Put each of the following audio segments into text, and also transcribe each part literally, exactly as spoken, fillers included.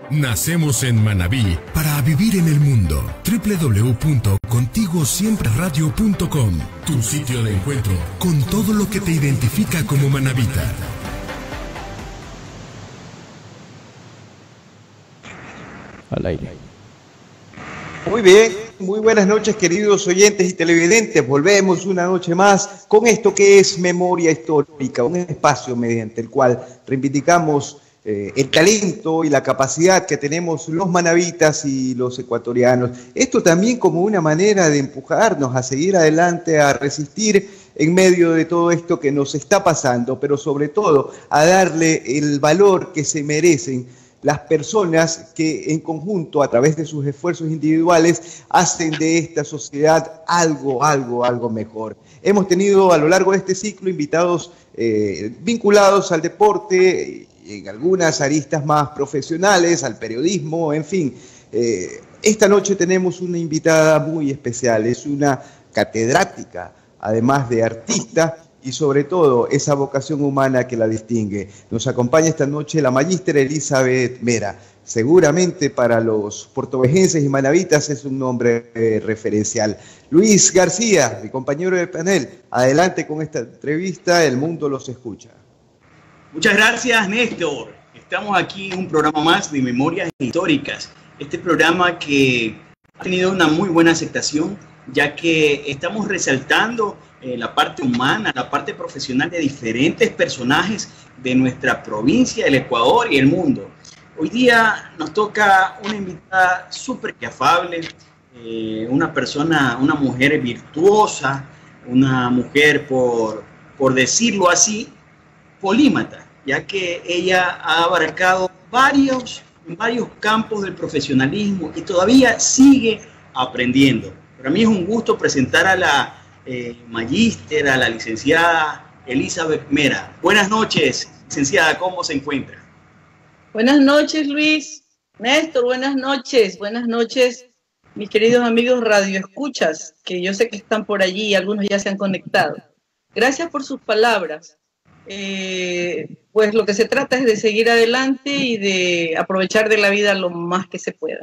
Nacemos en Manabí para vivir en el mundo. doble u doble u doble u punto contigo siempre radio punto com, tu sitio de encuentro con todo lo que te identifica como manabita. Al aire. Muy bien, muy buenas noches queridos oyentes y televidentes. Volvemos una noche más con esto que es Memoria Histórica, un espacio mediante el cual reivindicamos eh, el talento y la capacidad que tenemos los manabitas y los ecuatorianos. Esto también como una manera de empujarnos a seguir adelante, a resistir en medio de todo esto que nos está pasando, pero sobre todo a darle el valor que se merecen las personas que en conjunto, a través de sus esfuerzos individuales, hacen de esta sociedad algo, algo, algo mejor. Hemos tenido a lo largo de este ciclo invitados eh, vinculados al deporte, en algunas aristas más profesionales, al periodismo, en fin. Eh, esta noche tenemos una invitada muy especial, es una catedrática, además de artista, y sobre todo esa vocación humana que la distingue. Nos acompaña esta noche la magíster Elizabeth Mera. Seguramente para los portovejenses y manabitas es un nombre eh, referencial. Luis García, mi compañero de panel, adelante con esta entrevista, el mundo los escucha. Muchas gracias, Néstor. Estamos aquí en un programa más de Memorias Históricas. Este programa que ha tenido una muy buena aceptación, ya que estamos resaltando Eh, la parte humana, la parte profesional de diferentes personajes de nuestra provincia, el Ecuador y el mundo. Hoy día nos toca una invitada súper afable, eh, una persona, una mujer virtuosa, una mujer, por, por decirlo así, polímata, ya que ella ha abarcado varios, varios campos del profesionalismo y todavía sigue aprendiendo. Para mí es un gusto presentar a la Eh, magíster, a la licenciada Elizabeth Mera. Buenas noches, licenciada, ¿cómo se encuentra? Buenas noches, Luis. Néstor, buenas noches. Buenas noches, mis queridos amigos radioescuchas, que yo sé que están por allí y algunos ya se han conectado. Gracias por sus palabras. Eh, pues lo que se trata es de seguir adelante y de aprovechar de la vida lo más que se pueda.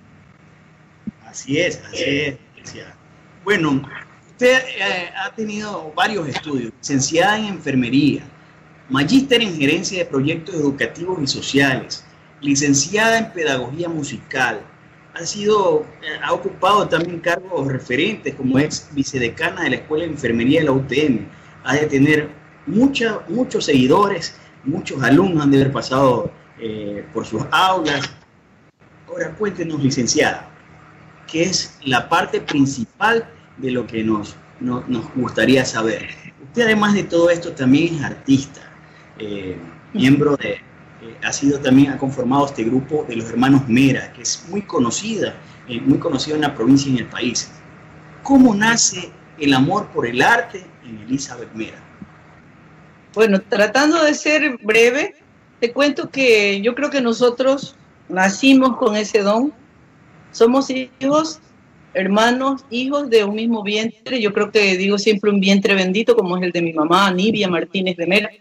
Así es, así es, licenciada. Bueno, usted eh, ha tenido varios estudios, licenciada en enfermería, magíster en gerencia de proyectos educativos y sociales, licenciada en pedagogía musical, ha sido, eh, ha ocupado también cargos referentes como ex vicedecana de la Escuela de Enfermería de la U T M, ha de tener mucha, muchos seguidores, muchos alumnos han de haber pasado eh, por sus aulas. Ahora cuéntenos, licenciada, ¿qué es la parte principal de lo que nos, no, nos gustaría saber? Usted, además de todo esto, también es artista, eh, miembro de, eh, ha sido también, ha conformado este grupo de los hermanos Mera, que es muy conocida, eh, muy conocido en la provincia y en el país. ¿Cómo nace el amor por el arte en Elizabeth Mera? Bueno, tratando de ser breve, te cuento que yo creo que nosotros nacimos con ese don, somos hijos, hermanos, hijos de un mismo vientre. Yo creo que digo siempre un vientre bendito, como es el de mi mamá, Nibia Martínez de Mera.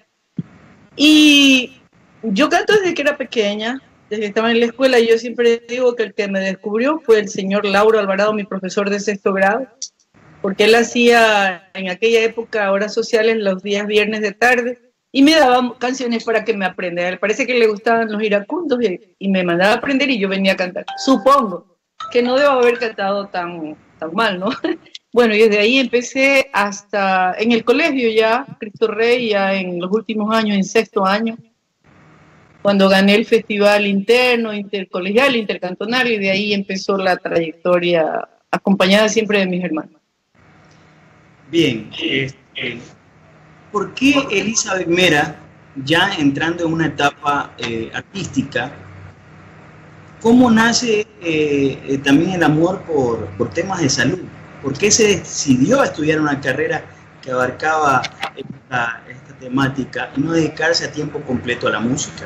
Y yo canto desde que era pequeña, desde que estaba en la escuela. Yo siempre digo que el que me descubrió fue el señor Lauro Alvarado, mi profesor de sexto grado, porque él hacía en aquella época horas sociales los días viernes de tarde y me daba canciones para que me aprendiera. Parece que le gustaban los iracundos y, y me mandaba a aprender y yo venía a cantar. Supongo que no debo haber cantado tan, tan mal, ¿no? Bueno, y desde ahí empecé hasta en el colegio ya, Cristo Rey, ya en los últimos años, en sexto año, cuando gané el festival interno, intercolegial, intercantonal, y de ahí empezó la trayectoria acompañada siempre de mis hermanos. Bien, eh, eh, ¿por qué Elizabeth Mera, ya entrando en una etapa eh, artística, cómo nace eh, eh, también el amor por, por temas de salud? ¿Por qué se decidió a estudiar una carrera que abarcaba esta, esta temática y no dedicarse a tiempo completo a la música?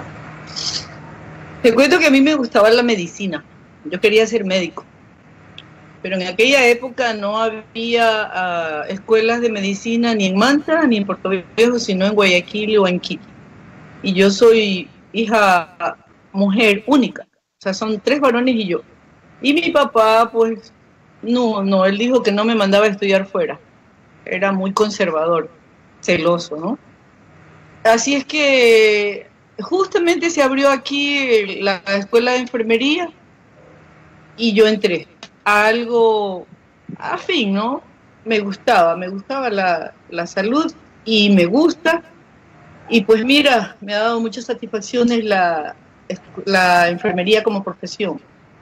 Te cuento que a mí me gustaba la medicina. Yo quería ser médico. Pero en aquella época no había uh, escuelas de medicina ni en Manta ni en Puerto Viejo, sino en Guayaquil o en Quito. Y yo soy hija mujer única. O sea, son tres varones y yo. Y mi papá, pues, no, no, él dijo que no me mandaba a estudiar fuera. Era muy conservador, celoso, ¿no? Así es que justamente se abrió aquí la escuela de enfermería y yo entré a algo afín, ¿no? Me gustaba, me gustaba la, la salud y me gusta. Y pues mira, me ha dado muchas satisfacciones la, la enfermería como profesión.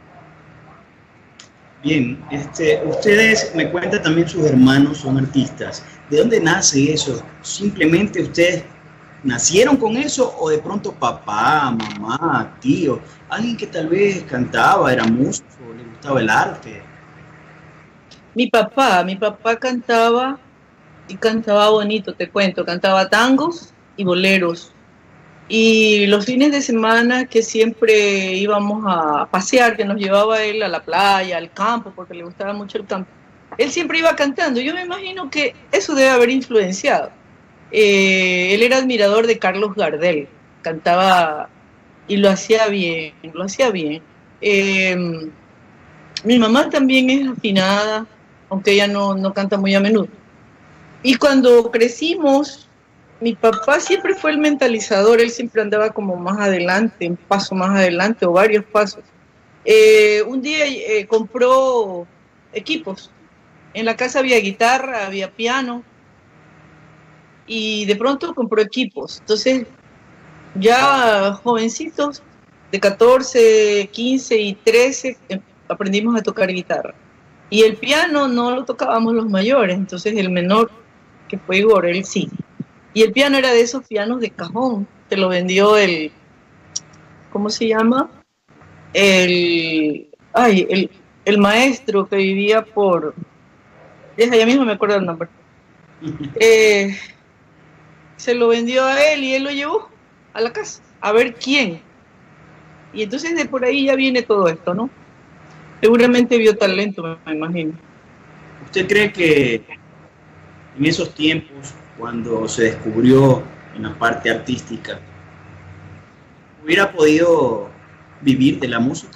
Bien, este, ustedes me cuentan también sus hermanos son artistas. ¿De dónde nace eso? ¿Simplemente ustedes nacieron con eso o de pronto papá, mamá, tío, alguien que tal vez cantaba, era músico, le gustaba el arte? Mi papá, mi papá cantaba y cantaba bonito, te cuento, cantaba tangos y boleros. Y los fines de semana que siempre íbamos a pasear, que nos llevaba él a la playa, al campo, porque le gustaba mucho el campo, él siempre iba cantando. Yo me imagino que eso debe haber influenciado. Eh, él era admirador de Carlos Gardel, cantaba y lo hacía bien, lo hacía bien. Eh, mi mamá también es afinada, aunque ella no, no canta muy a menudo. Y cuando crecimos, mi papá siempre fue el mentalizador, él siempre andaba como más adelante, un paso más adelante o varios pasos. Eh, un día eh, compró equipos, en la casa había guitarra, había piano, y de pronto compró equipos. Entonces, ya jovencitos de catorce, quince y trece aprendimos a tocar guitarra. Y el piano no lo tocábamos los mayores, entonces el menor, que fue Igor, él sí. Y el piano era de esos pianos de cajón, te lo vendió el, ¿cómo se llama? El, ay, el, el maestro que vivía por, ya mismo me acuerdo el nombre. Eh, se lo vendió a él y él lo llevó a la casa, a ver quién. Y entonces de por ahí ya viene todo esto, ¿no? Seguramente vio talento, me imagino. ¿Usted cree que en esos tiempos, cuando se descubrió en la parte artística, hubiera podido vivir de la música?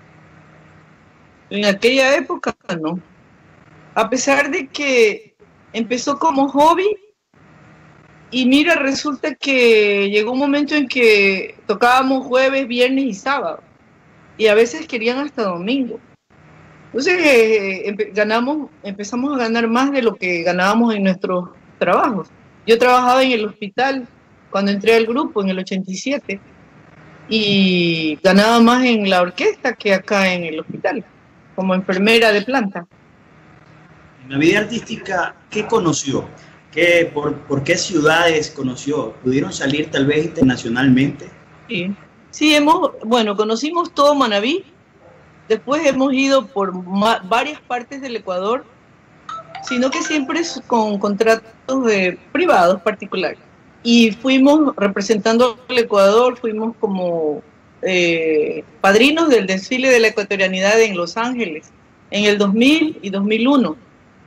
En aquella época no. A pesar de que empezó como hobby, y mira, resulta que llegó un momento en que tocábamos jueves, viernes y sábado, y a veces querían hasta domingo. Entonces eh, empe ganamos, empezamos a ganar más de lo que ganábamos en nuestros trabajos. Yo trabajaba en el hospital cuando entré al grupo en el ochenta y siete y ganaba más en la orquesta que acá en el hospital, como enfermera de planta. En la vida artística, ¿qué conoció? ¿Qué, por, ¿Por qué ciudades conoció? ¿Pudieron salir tal vez internacionalmente? Sí, sí hemos, bueno, conocimos todo Manabí, después hemos ido por varias partes del Ecuador, sino que siempre es con contratos de privados particulares. Y fuimos representando al Ecuador, fuimos como eh, padrinos del desfile de la ecuatorianidad en Los Ángeles, en el dos mil y dos mil uno.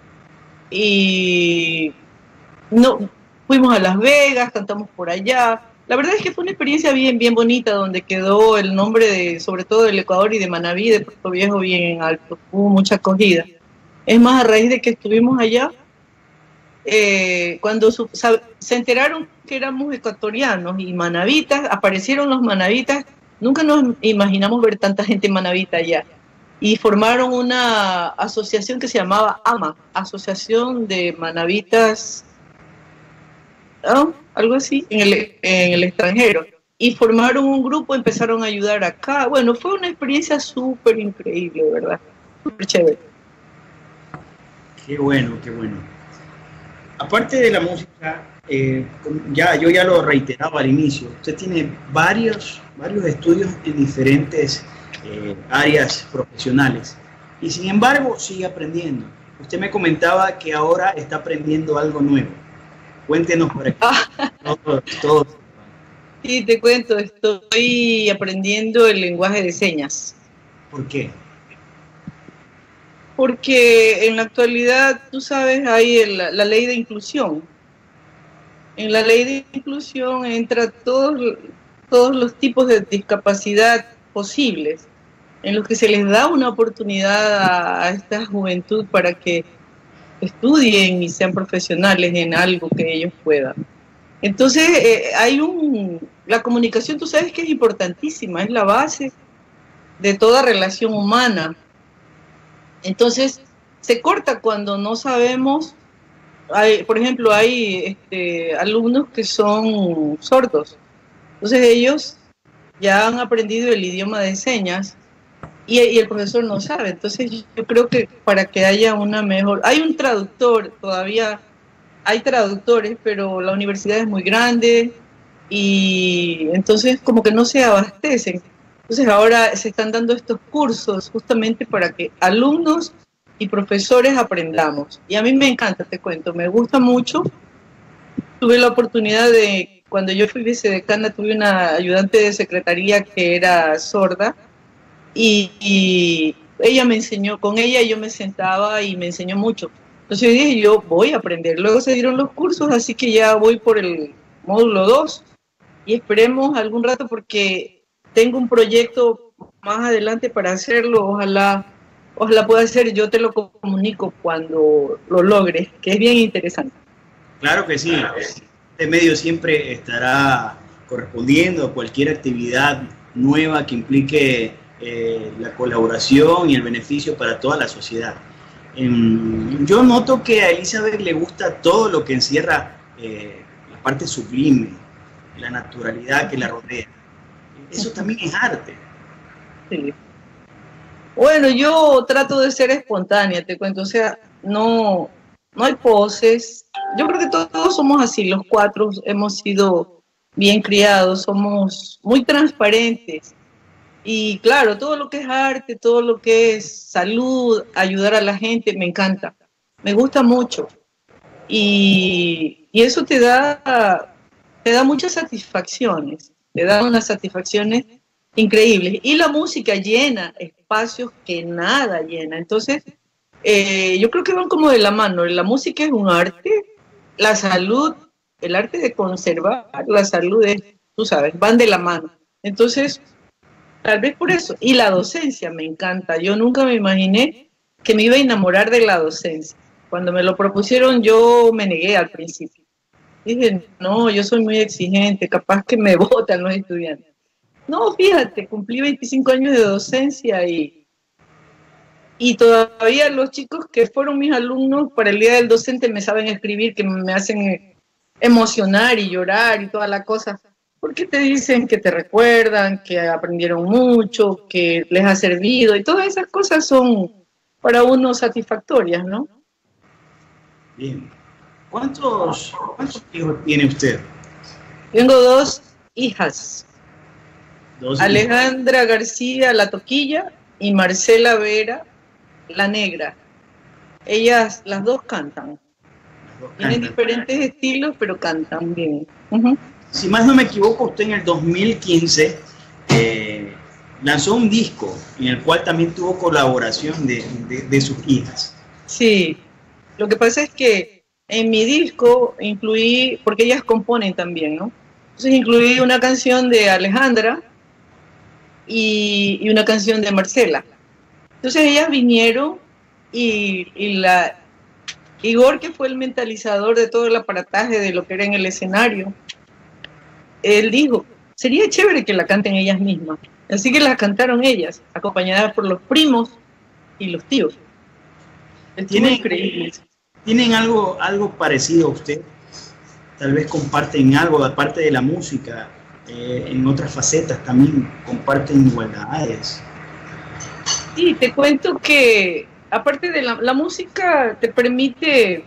Y no, fuimos a Las Vegas, cantamos por allá. La verdad es que fue una experiencia bien, bien bonita, donde quedó el nombre de, sobre todo del Ecuador y de Manabí, de Puerto Viejo, bien en alto. Hubo mucha acogida. Es más, a raíz de que estuvimos allá, eh, cuando su, sabe, se enteraron que éramos ecuatorianos y manavitas, aparecieron los manavitas, nunca nos imaginamos ver tanta gente manavita allá. Y formaron una asociación que se llamaba AMA, Asociación de Manavitas, ¿no? Algo así, en el, en el extranjero. Y formaron un grupo, empezaron a ayudar acá. Bueno, fue una experiencia súper increíble, ¿verdad? Súper chévere. Qué bueno, qué bueno. Aparte de la música, eh, ya, yo ya lo reiteraba al inicio, usted tiene varios, varios estudios en diferentes eh, áreas profesionales y sin embargo sigue aprendiendo. Usted me comentaba que ahora está aprendiendo algo nuevo. Cuéntenos por aquí. Ah. Todo, todo. Sí, te cuento, estoy aprendiendo el lenguaje de señas. ¿Por qué? Porque en la actualidad, tú sabes, hay el, la ley de inclusión. En la ley de inclusión entra todos, todos los tipos de discapacidad posibles. en los que se les da una oportunidad a, a esta juventud para que estudien y sean profesionales en algo que ellos puedan. Entonces, eh, hay un... La comunicación, tú sabes que es importantísima, es la base de toda relación humana. Entonces, se corta cuando no sabemos... Hay, por ejemplo, hay este, alumnos que son sordos. Entonces, ellos ya han aprendido el idioma de señas y, y el profesor no sabe. Entonces, yo creo que para que haya una mejor... Hay un traductor todavía... Hay traductores, pero la universidad es muy grande y entonces como que no se abastecen. Entonces ahora se están dando estos cursos justamente para que alumnos y profesores aprendamos. Y a mí me encanta, te cuento, me gusta mucho. Tuve la oportunidad de, cuando yo fui vicedecana, tuve una ayudante de secretaría que era sorda y, y ella me enseñó, con ella yo me sentaba y me enseñó mucho. Entonces yo dije, yo voy a aprender. Luego se dieron los cursos, así que ya voy por el módulo dos. Y esperemos algún rato porque tengo un proyecto más adelante para hacerlo. Ojalá, ojalá pueda hacer, yo te lo comunico cuando lo logre, que es bien interesante. Claro que sí. Este medio siempre estará correspondiendo a cualquier actividad nueva que implique eh, la colaboración y el beneficio para toda la sociedad. Yo noto que a Elizabeth le gusta todo lo que encierra eh, la parte sublime, la naturalidad que la rodea. Eso también es arte. Sí. Bueno, yo trato de ser espontánea, te cuento, o sea, no, no hay poses. Yo creo que todos, todos somos así, los cuatro hemos sido bien criados, somos muy transparentes. Y claro, todo lo que es arte, todo lo que es salud, ayudar a la gente, me encanta, me gusta mucho. Y, y eso te da, te da muchas satisfacciones, te da unas satisfacciones increíbles. Y la música llena espacios que nada llena. Entonces, eh, yo creo que van como de la mano. La música es un arte, la salud, el arte de conservar la salud es, tú sabes, van de la mano. Entonces, tal vez por eso. Y la docencia me encanta. Yo nunca me imaginé que me iba a enamorar de la docencia. Cuando me lo propusieron yo me negué al principio. Dije, no, yo soy muy exigente, capaz que me botan los estudiantes. No, fíjate, cumplí veinticinco años de docencia y, y todavía los chicos que fueron mis alumnos para el Día del Docente me saben escribir, que me hacen emocionar y llorar y toda la cosa. Porque te dicen que te recuerdan, que aprendieron mucho, que les ha servido, y todas esas cosas son para uno satisfactorias, ¿no? Bien. ¿Cuántos, cuántos hijos tiene usted? Tengo dos hijas. Dos Alejandra hijas. García, la Toquilla, y Marcela Vera, la Negra. Ellas, las dos cantan. Las dos Tienen cantan. diferentes estilos, pero cantan bien. Uh-huh. Si más no me equivoco, usted en el dos mil quince eh, lanzó un disco en el cual también tuvo colaboración de, de, de sus hijas. Sí, lo que pasa es que en mi disco incluí, porque ellas componen también, ¿no? Entonces incluí una canción de Alejandra y, y una canción de Marcela. Entonces ellas vinieron y, y la Igor, que fue el mentalizador de todo el aparataje de lo que era en el escenario, él dijo, sería chévere que la canten ellas mismas. Así que la cantaron ellas, acompañadas por los primos y los tíos. ¿Tienen, increíble. ¿Tienen algo, algo parecido a usted? Tal vez comparten algo, aparte de la música, eh, en otras facetas también comparten igualdades. Sí, te cuento que, aparte de la, la música, te permite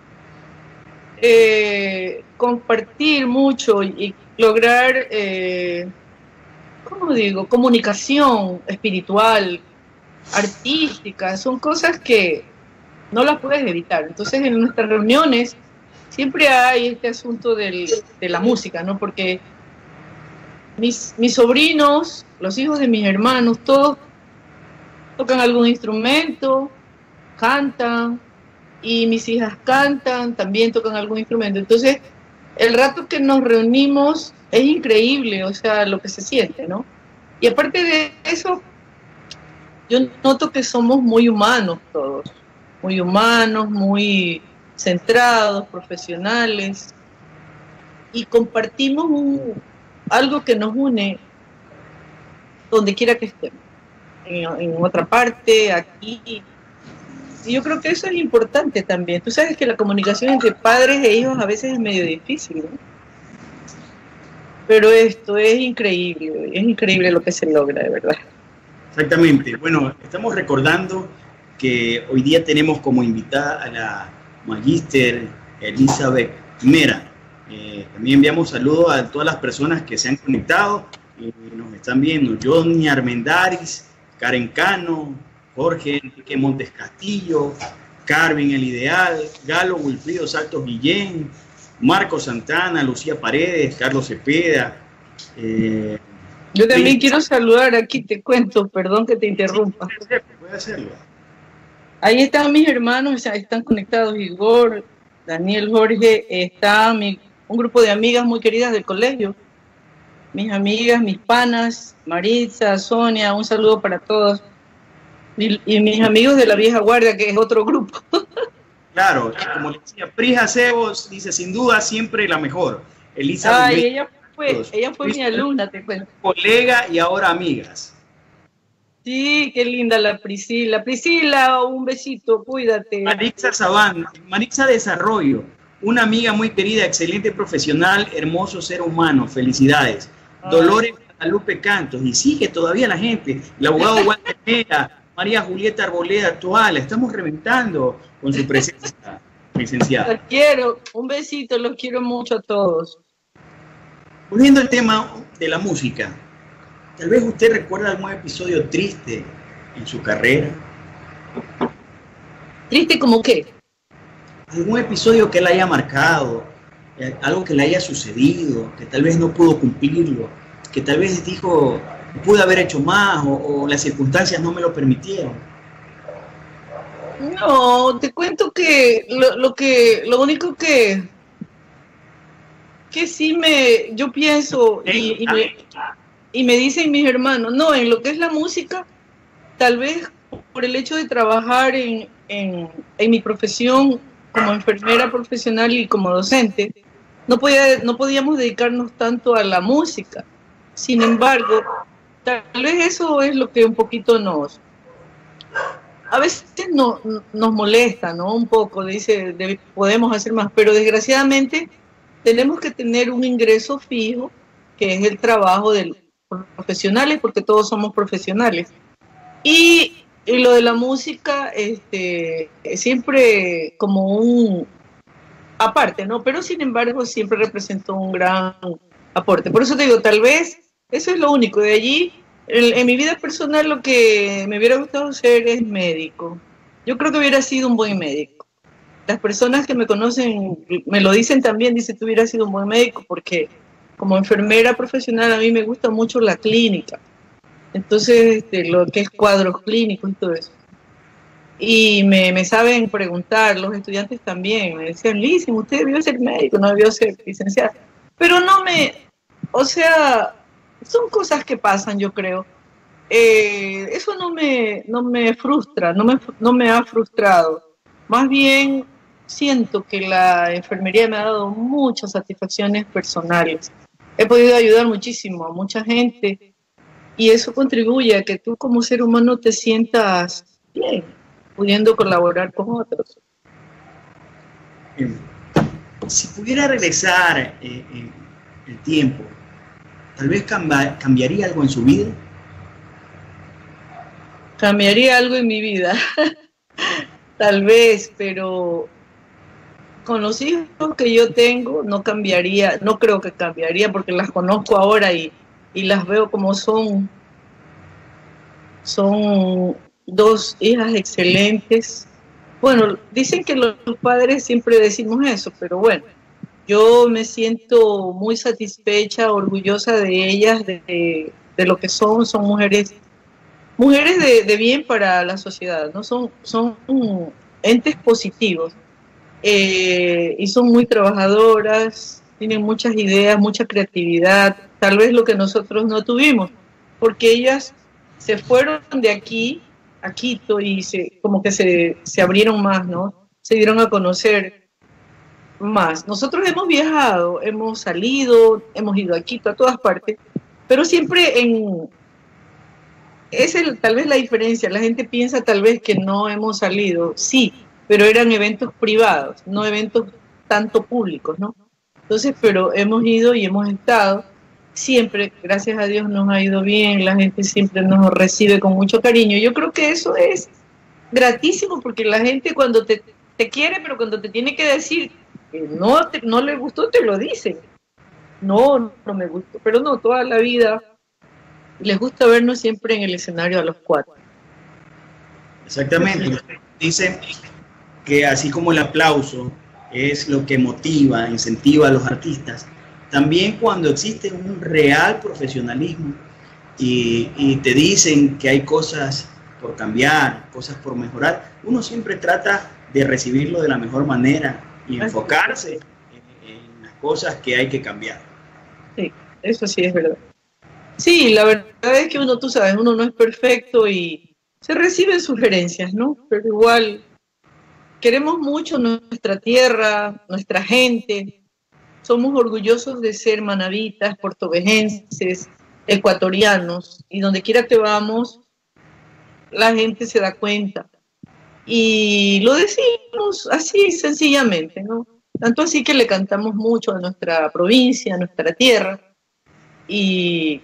eh, compartir mucho y lograr, eh, ¿cómo digo?, comunicación espiritual, artística, son cosas que no las puedes evitar. Entonces en nuestras reuniones siempre hay este asunto del, de la música, ¿no? Porque mis, mis sobrinos, los hijos de mis hermanos, todos tocan algún instrumento, cantan, y mis hijas cantan, también tocan algún instrumento. Entonces, el rato que nos reunimos es increíble, o sea, lo que se siente, ¿no? Y aparte de eso, yo noto que somos muy humanos todos, muy humanos, muy centrados, profesionales, y compartimos un, algo que nos une donde quiera que estemos, en, en otra parte, aquí. Y yo creo que eso es importante también. Tú sabes que la comunicación entre padres e hijos a veces es medio difícil, ¿no? Pero esto es increíble, es increíble lo que se logra, de verdad. Exactamente. Bueno, estamos recordando que hoy día tenemos como invitada a la magíster Elizabeth Mera. Eh, también enviamos saludos a todas las personas que se han conectado y nos están viendo. Johnny Armendáriz, Karen Cano, Jorge Enrique Montes Castillo, Carmen El Ideal, Galo Wilfrido Saltos Guillén, Marco Santana, Lucía Paredes, Carlos Cepeda. Eh, Yo también quiero saludar aquí, te cuento, perdón que te interrumpa. Sí, puede hacerlo. Ahí están mis hermanos, están conectados, Igor, Daniel, Jorge, está mi, un grupo de amigas muy queridas del colegio, mis amigas, mis panas, Maritza, Sonia, un saludo para todos, y, y mis amigos de la vieja guardia, que es otro grupo. Claro, como le decía, Prija Cebos dice, sin duda siempre la mejor. Elizabeth. Ay, ella fue, ella fue mi alumna, te cuento. Colega y ahora amigas. Sí, qué linda la Priscila. Priscila, un besito, cuídate. Marixa Sabán, Marixa Desarrollo, una amiga muy querida, excelente profesional, hermoso ser humano, felicidades. Ay. Dolores Guadalupe Cantos, y sigue todavía la gente, el abogado Walter Mera, María Julieta Arboleda Toala, estamos reventando con su presencia, licenciada. Los quiero, un besito, los quiero mucho a todos. Volviendo al tema de la música, tal vez usted recuerda algún episodio triste en su carrera. ¿Triste como qué? Algún episodio que le haya marcado, algo que le haya sucedido, que tal vez no pudo cumplirlo, que tal vez dijo, pude haber hecho más o, o las circunstancias no me lo permitieron. No, te cuento que lo, lo que lo único que que sí me yo pienso y, y, me, y me dicen mis hermanos, no, en lo que es la música, tal vez por el hecho de trabajar en, en, en mi profesión como enfermera profesional y como docente, no podía, no podíamos dedicarnos tanto a la música. Sin embargo, tal vez eso es lo que un poquito nos, a veces no, nos molesta, ¿no? Un poco, dice, de, podemos hacer más, pero desgraciadamente tenemos que tener un ingreso fijo, que es el trabajo de los profesionales, porque todos somos profesionales. Y, y lo de la música, este, siempre como un aparte, ¿no? Pero sin embargo siempre representó un gran aporte. Por eso te digo, tal vez eso es lo único. De allí, en, en mi vida personal, lo que me hubiera gustado ser es médico. Yo creo que hubiera sido un buen médico. Las personas que me conocen me lo dicen también, dicen que hubiera sido un buen médico, porque como enfermera profesional a mí me gusta mucho la clínica. Entonces, este, lo que es cuadros clínicos y todo eso. Y me, me saben preguntar, los estudiantes también, me decían, Liz, usted debió ser médico, no debió ser licenciado. Pero no me, o sea, son cosas que pasan, yo creo. Eh, eso no me, no me frustra, no me, no me ha frustrado. Más bien, siento que la enfermería me ha dado muchas satisfacciones personales. He podido ayudar muchísimo a mucha gente y eso contribuye a que tú como ser humano te sientas bien, pudiendo colaborar con otros. Si pudiera regresar eh, eh, el tiempo, tal vez camba, cambiaría algo en su vida. Cambiaría algo en mi vida, tal vez, pero con los hijos que yo tengo no cambiaría, no creo que cambiaría, porque las conozco ahora y, y las veo como son, son dos hijas excelentes. Bueno, dicen que los padres siempre decimos eso, pero bueno, yo me siento muy satisfecha, orgullosa de ellas, de, de, de lo que son, son mujeres, mujeres de, de bien para la sociedad, ¿no? Son, son entes positivos. Eh, y son muy trabajadoras, tienen muchas ideas, mucha creatividad, tal vez lo que nosotros no tuvimos, porque ellas se fueron de aquí a Quito y se, como que se, se abrieron más, ¿no? Se dieron a conocer más. Nosotros hemos viajado, hemos salido, hemos ido a Quito, a todas partes, pero siempre en... Es el, tal vez la diferencia, la gente piensa tal vez que no hemos salido, sí, pero eran eventos privados, no eventos tanto públicos, ¿no? Entonces, pero hemos ido y hemos estado, siempre, gracias a Dios nos ha ido bien, la gente siempre nos recibe con mucho cariño. Yo creo que eso es gratísimo, porque la gente cuando te, te quiere, pero cuando te tiene que decir que no, te, no le gustó, te lo dicen. No, no me gustó, pero no, toda la vida les gusta vernos siempre en el escenario a los cuatro. Exactamente. Dicen que así como el aplauso es lo que motiva, incentiva a los artistas, también cuando existe un real profesionalismo y, y te dicen que hay cosas por cambiar, cosas por mejorar, uno siempre trata de recibirlo de la mejor manera y enfocarse en, en las cosas que hay que cambiar. Sí, eso sí es verdad. Sí, la verdad es que uno, tú sabes, uno no es perfecto y se reciben sugerencias, ¿no? Pero igual queremos mucho nuestra tierra, nuestra gente. Somos orgullosos de ser manavitas, portovejenses, ecuatorianos, y donde quiera que vamos, la gente se da cuenta. Y lo decimos así, sencillamente, ¿no? Tanto así que le cantamos mucho a nuestra provincia, a nuestra tierra, y,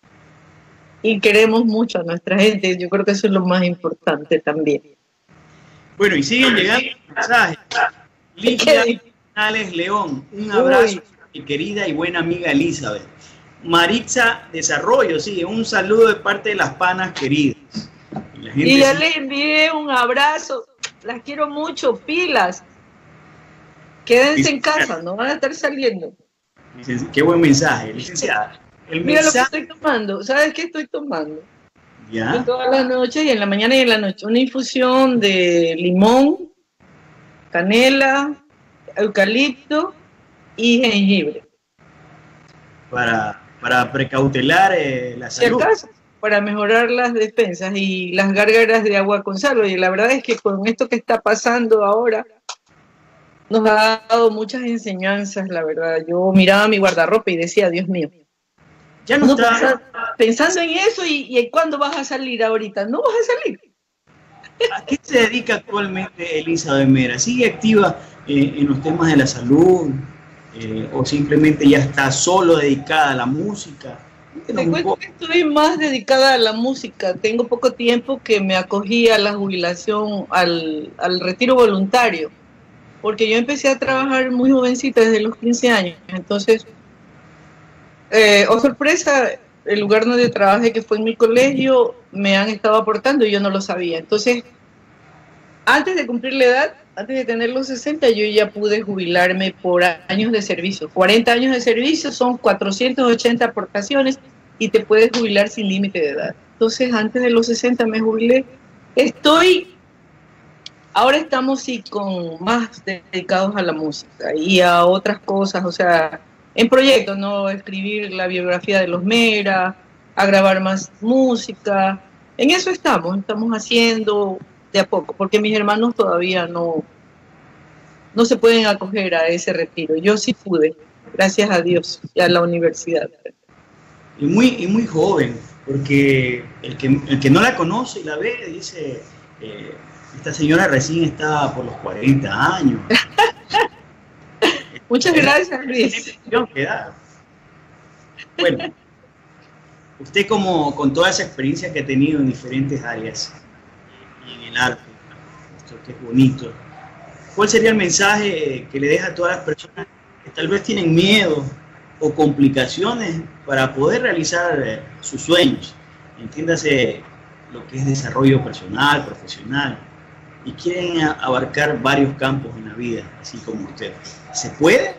y queremos mucho a nuestra gente. Yo creo que eso es lo más importante también. Bueno, y siguen llegando mensajes. Ligia González León, un abrazo a mi querida y buena amiga Elizabeth. Maritza Desarrollo, sí, un saludo de parte de las panas queridas. Y, la gente y ya sí, le envié un abrazo, las quiero mucho, pilas. Quédense en casa, no van a estar saliendo. Qué buen mensaje, licenciada. El Mira mensaje... lo que estoy tomando, ¿sabes qué estoy tomando? ¿Ya? Todas las noches y en la mañana y en la noche, una infusión de limón, canela, eucalipto y jengibre. Para, para precautelar eh, la salud. Acaso, para mejorar las defensas y las gárgaras de agua con sal. Y la verdad es que con esto que está pasando ahora, nos ha dado muchas enseñanzas, la verdad. Yo miraba mi guardarropa y decía, Dios mío, Ya no, no está... pensa, pensando en eso y, y ¿cuándo vas a salir ahorita? No vas a salir. ¿A qué se dedica actualmente Elizabeth Mera? ¿Sigue activa eh, en los temas de la salud? Eh, ¿O simplemente ya está solo dedicada a la música? Te cuento que estoy más dedicada a la música. Tengo poco tiempo que me acogí a la jubilación, al, al retiro voluntario, porque yo empecé a trabajar muy jovencita, desde los quince años. Entonces, eh, oh sorpresa, el lugar donde trabajé, que fue en mi colegio, me han estado aportando y yo no lo sabía. Entonces, antes de cumplir la edad, antes de tener los sesenta, yo ya pude jubilarme por años de servicio. cuarenta años de servicio son cuatrocientas ochenta aportaciones y te puedes jubilar sin límite de edad. Entonces, antes de los sesenta me jubilé. Estoy, ahora estamos sí con más dedicados a la música y a otras cosas, o sea, en proyectos, ¿no? Escribir la biografía de los Mera, a grabar más música. En eso estamos, estamos haciendo de a poco, porque mis hermanos todavía no, no se pueden acoger a ese retiro. Yo sí pude, gracias a Dios, y a la universidad. Y muy, y muy joven, porque el que, el que no la conoce y la ve dice, eh, esta señora recién está por los cuarenta años. Muchas gracias, Luis. Bueno, usted como con toda esa experiencia que ha tenido en diferentes áreas y en el arte, esto que es bonito, ¿cuál sería el mensaje que le deja a todas las personas que tal vez tienen miedo o complicaciones para poder realizar eh, sus sueños? Entiéndase lo que es desarrollo personal, profesional, y quieren abarcar varios campos en la vida, así como usted. ¿Se puede?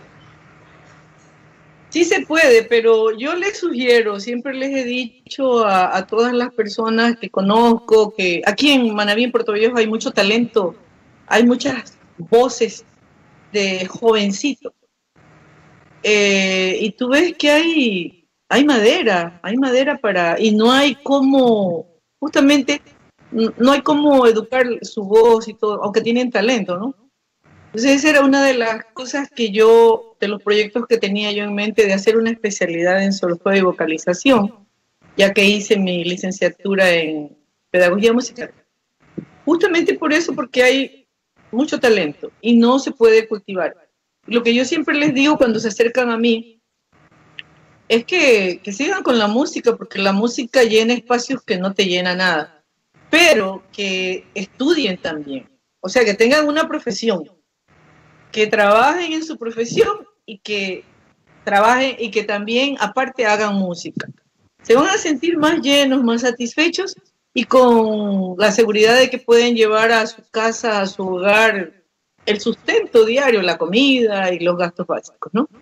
Sí se puede, pero yo les sugiero, siempre les he dicho a, a todas las personas que conozco, que aquí en Manabí, en Puerto Viejo, hay mucho talento, hay muchas voces de jovencitos. Eh, y tú ves que hay, hay madera, hay madera para, y no hay como, justamente, no hay cómo educar su voz y todo, aunque tienen talento, ¿no? Entonces esa era una de las cosas que yo, de los proyectos que tenía yo en mente, de hacer una especialidad en solfeo y vocalización, ya que hice mi licenciatura en pedagogía musical. Justamente por eso, porque hay mucho talento y no se puede cultivar. Lo que yo siempre les digo cuando se acercan a mí es que, que sigan con la música, porque la música llena espacios que no te llena nada, pero que estudien también, o sea, que tengan una profesión, que trabajen en su profesión y que trabajen y que también aparte hagan música. Se van a sentir más llenos, más satisfechos y con la seguridad de que pueden llevar a su casa, a su hogar, el sustento diario, la comida y los gastos básicos, ¿no?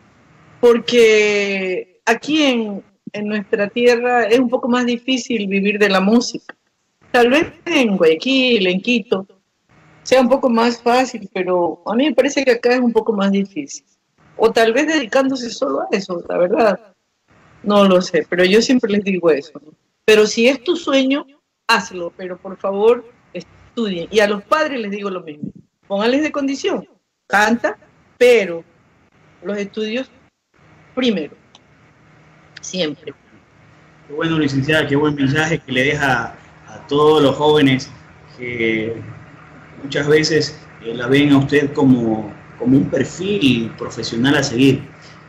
Porque aquí en, en nuestra tierra es un poco más difícil vivir de la música. Tal vez en Guayaquil, en Quito, sea un poco más fácil, pero a mí me parece que acá es un poco más difícil. O tal vez dedicándose solo a eso, la verdad, no lo sé, pero yo siempre les digo eso, ¿no? Pero si es tu sueño, hazlo, pero por favor, estudien. Y a los padres les digo lo mismo, pónganles de condición, canta, pero los estudios primero, siempre. Qué bueno, licenciada, qué buen mensaje que le deja a todos los jóvenes que muchas veces eh, la ven a usted como, como un perfil profesional a seguir.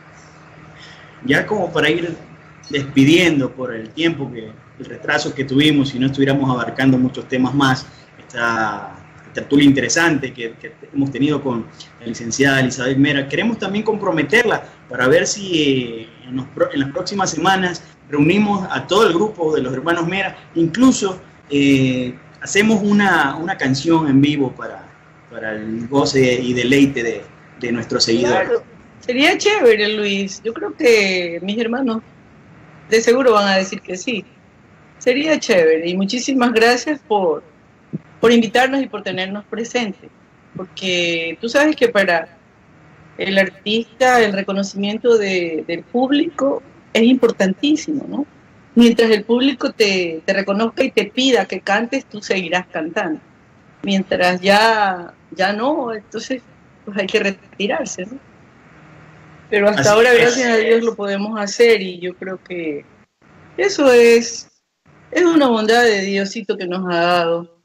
Ya como para ir despidiendo por el tiempo, que el retraso que tuvimos y no estuviéramos abarcando muchos temas más, esta tertulia interesante que, que hemos tenido con la licenciada Elizabeth Mera, queremos también comprometerla para ver si eh, en, los, en las próximas semanas reunimos a todo el grupo de los hermanos Mera, incluso eh, hacemos una, una canción en vivo para, para el goce y deleite de, de nuestros seguidores. Claro. Sería chévere, Luis. Yo creo que mis hermanos de seguro van a decir que sí. Sería chévere. Y muchísimas gracias por, por invitarnos y por tenernos presentes. Porque tú sabes que para el artista el reconocimiento de, del público es importantísimo, ¿no? Mientras el público te, te reconozca y te pida que cantes, tú seguirás cantando. Mientras ya, ya no, entonces pues hay que retirarse, ¿no? Pero hasta Así ahora, es. gracias a Dios, lo podemos hacer y yo creo que eso es, es una bondad de Diosito que nos ha dado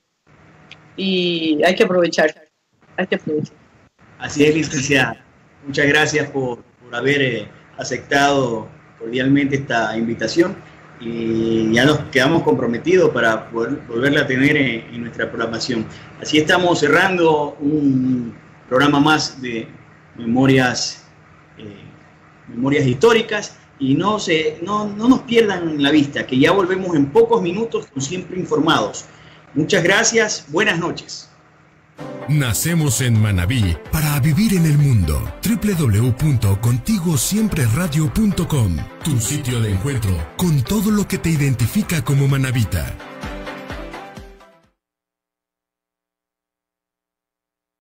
y hay que aprovechar, hay que aprovechar. Así es, licenciada. Muchas gracias por, por haber eh, aceptado cordialmente esta invitación y ya nos quedamos comprometidos para poder volverla a tener en, en nuestra programación. Así estamos cerrando un programa más de Memorias Eh, memorias históricas y no, se, no, no nos pierdan la vista, que ya volvemos en pocos minutos con Siempre Informados. Muchas gracias, buenas noches. Nacemos en Manabí para vivir en el mundo. doble u doble u doble u punto contigo siempre radio punto com, tu sitio de encuentro con todo lo que te identifica como manabita.